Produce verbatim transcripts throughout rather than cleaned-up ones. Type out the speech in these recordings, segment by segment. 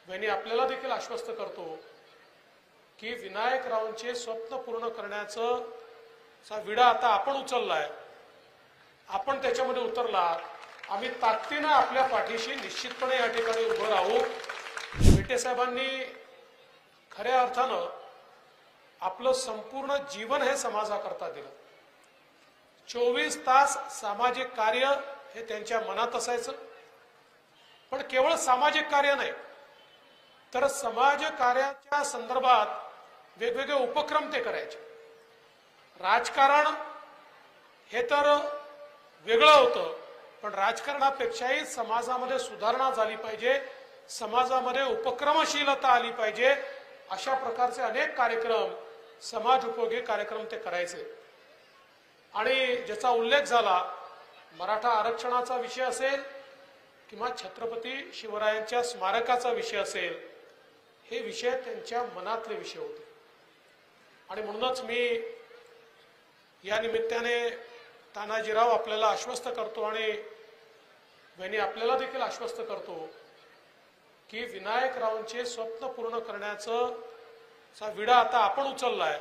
मी आपल्याला देखील आश्वस्त करतो की विनायकरावांचे स्वप्न पूर्ण करण्याचं चा विडा आता आपण उचललाय, आपण त्याच्यामध्ये उतरला। आम्ही ताकदीने आपल्या पाठीशी निश्चितपणे या ठिकाणी उभं राहू। विटे साहेबांनी खऱ्या अर्थानं आपलं संपूर्ण जीवन हे समाजाकरता दिलं। चोवीस तास सामाजिक कार्य हे त्यांच्या मनात असायचं, पण केवळ सामाजिक कार्य नाही तर समाज कार्याच्या संदर्भात वेगवेगळे उपक्रम ते करायचे। राजकारण हे तर वेगळं होतं, पण राजकारणापेक्षाही समाजामध्ये सुधारणा झाली पाहिजे, समाजामध्ये उपक्रमशीलता आली पाहिजे, अशा प्रकारचे अनेक कार्यक्रम, समाज उपयोगी कार्यक्रम ते करायचे। आणि ज्याचा उल्लेख झाला, मराठा आरक्षणाचा विषय असेल किंवा छत्रपती शिवरायांच्या स्मारकाचा विषय असेल, हे विषय त्यांच्या मनातले विषय होते। आणि म्हणूनच मी या निमित्ताने तानाजीराव आपल्याला आश्वस्त करतो आणि वहिनी आपल्याला देखील आश्वस्त करतो की विनायकरावांचे स्वप्न पूर्ण करण्याचं चा विडा आता आपण उचललाय,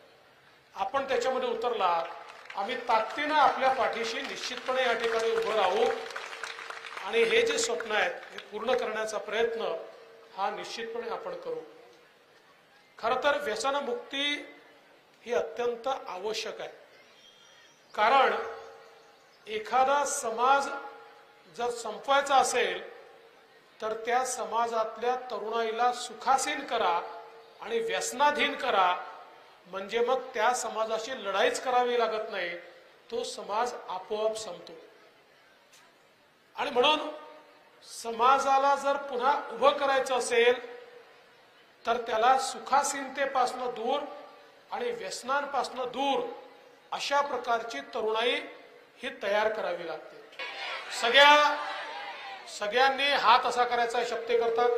आपण त्याच्यामध्ये उतरला। आम्ही ताकदीने आपल्या पाठीशी निश्चितपणे या ठिकाणी उभं राहू आणि हे जे स्वप्न आहेत हे पूर्ण करण्याचा प्रयत्न हा निश्चितपणे आपण करू। खरं तर व्यसनमुक्ती ही अत्यंत आवश्यक आहे, कारण एखादा समाज जर संपवायचा असेल तर त्या समाजातल्या तरुणाईला सुखासीन करा आणि व्यसनाधीन करा, म्हणजे मग त्या समाजाशी लढाईच करावी लागत नाही, तो समाज आपोआप संपतो। आणि म्हणून समाजाला जर पुन्हा उभं करायचं असेल तर त्याला सुखासीनतेपासून दूर आणि व्यसनांपासून दूर अशा प्रकारची तरुणाई ही तयार करावी लागते। सगळ्या सगळ्यांनी हात असा करायचा शक्ती करतात,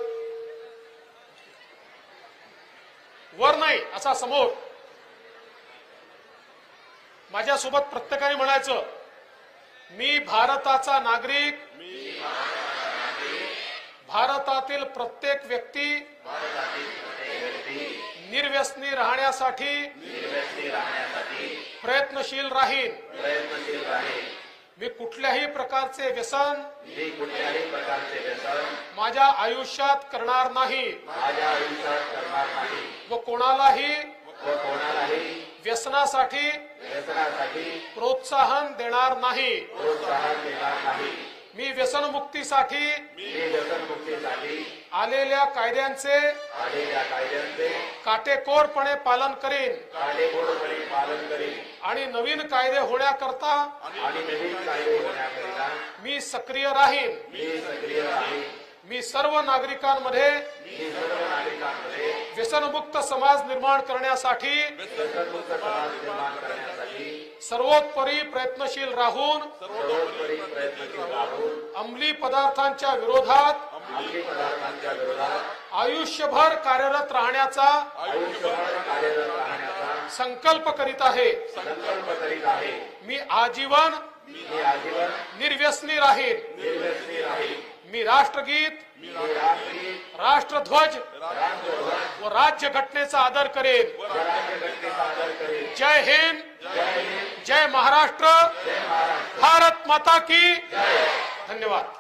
वर नाही असा समोर। माझ्यासोबत प्रत्येकाने म्हणायचं, मी भारताचा नागरिक, भारतातील प्रत्येक व्यक्ती निर्व्यसनी राहण्यासाठी प्रयत्नशील राहीन। मी कुठल्याही प्रकारचे व्यसन माझ्या आयुष्यात करणार नाही व कोणालाही व्यसनासाठी प्रोत्साहन देणार नाही। मी व्यसनमुक्तीसाठी आलेल्या कायद्यांचे काटेकोरपणे पालन करेन आणि नवीन कायदे होण्याकरता मी सक्रिय राहीन। मी सर्व नागरिकांमध्ये व्यसनमुक्त समाज निर्माण करण्यासाठी सर्वोपरी प्रयत्नशील राहून अंमली पदार्थांच्या विरोधात आयुष्यभर कार्यरत राहण्याचा संकल्प करीत आहे। मी आजीवन निर्व्यसनी राहीन। मी राष्ट्रगीत, राष्ट्रध्वज व राज्यघटनेचा आदर करेन। जय हिंद, जय महाराष्ट्र, भारत माता की धन्यवाद।